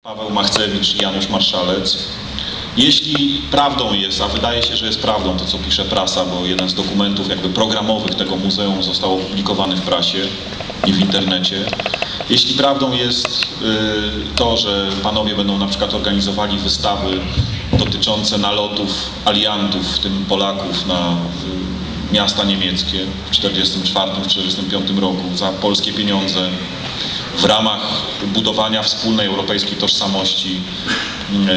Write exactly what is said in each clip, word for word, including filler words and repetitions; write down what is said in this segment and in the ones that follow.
Paweł Machcewicz i Janusz Marszalec. Jeśli prawdą jest, a wydaje się, że jest prawdą to, co pisze prasa, bo jeden z dokumentów jakby programowych tego muzeum został opublikowany w prasie i w internecie. Jeśli prawdą jest to, że panowie będą na przykład organizowali wystawy dotyczące nalotów aliantów, w tym Polaków, na miasta niemieckie w tysiąc dziewięćset czterdziestym czwartym do czterdziestym piątym roku za polskie pieniądze, w ramach budowania wspólnej europejskiej tożsamości yy,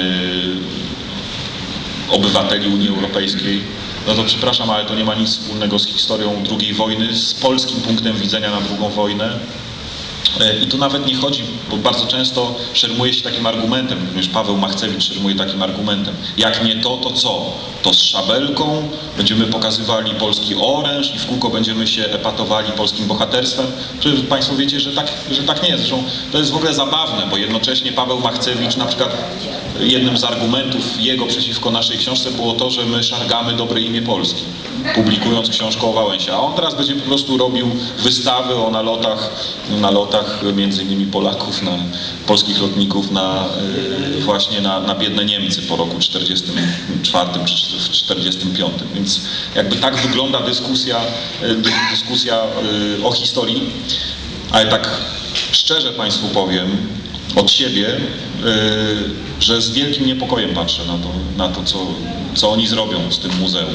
obywateli Unii Europejskiej, no to przepraszam, ale to nie ma nic wspólnego z historią drugiej wojny, z polskim punktem widzenia na drugą wojnę. I tu nawet nie chodzi, bo bardzo często szermuje się takim argumentem, również Paweł Machcewicz szermuje takim argumentem. Jak nie to, to co? To z szabelką będziemy pokazywali polski oręż i w kółko będziemy się epatowali polskim bohaterstwem? Przecież Państwo wiecie, że tak, że tak nie jest. Zresztą to jest w ogóle zabawne, bo jednocześnie Paweł Machcewicz, na przykład jednym z argumentów jego przeciwko naszej książce było to, że my szargamy dobre imię Polski, publikując książkę o Wałęsie. A on teraz będzie po prostu robił wystawy o nalotach, nalotach między innymi Polaków, na polskich lotników na, właśnie na, na biedne Niemcy po roku czterdziestym czwartym czy czterdziestym piątym. Więc jakby tak wygląda dyskusja, dyskusja o historii, ale tak szczerze Państwu powiem od siebie, że z wielkim niepokojem patrzę na to, na to co, co oni zrobią z tym muzeum.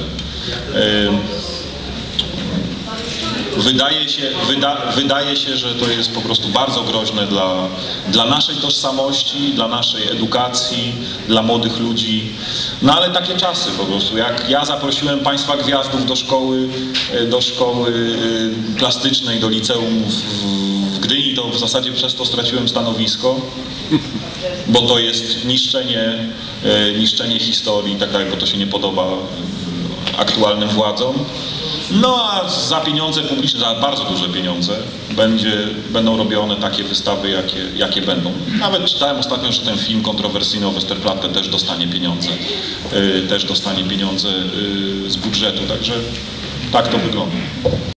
Wydaje się, wyda, wydaje się, że to jest po prostu bardzo groźne dla, dla naszej tożsamości, dla naszej edukacji, dla młodych ludzi. No ale takie czasy po prostu. Jak ja zaprosiłem Państwa gwiazdów do szkoły, do szkoły plastycznej, do liceum w, w Gdyni, to w zasadzie przez to straciłem stanowisko, bo to jest niszczenie, niszczenie historii i tak dalej, bo to się nie podoba aktualnym władzom. No a za pieniądze publiczne, za bardzo duże pieniądze będzie, będą robione takie wystawy, jakie, jakie będą. Nawet czytałem ostatnio, że ten film kontrowersyjny o Westerplatte też dostanie pieniądze, yy, też dostanie pieniądze yy, z budżetu, także tak to wygląda.